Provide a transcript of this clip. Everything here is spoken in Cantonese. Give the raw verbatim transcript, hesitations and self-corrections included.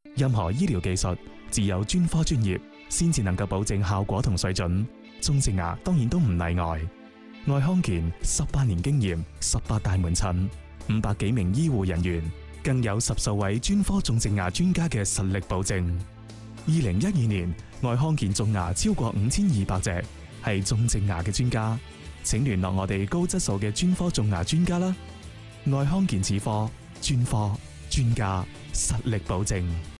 任何醫療技術只有專科專業先至能夠保證效果同水準，種植牙當然都唔例外。愛康健十八年經驗，十八大門診，五百幾名醫護人員，更有十數位專科種植牙專家嘅實力保證。二零一二年，愛康健種牙超過五千二百隻，係種植牙嘅專家，請聯絡我哋高質素嘅專科種牙專家啦。愛康健齒科專科專家實力保證。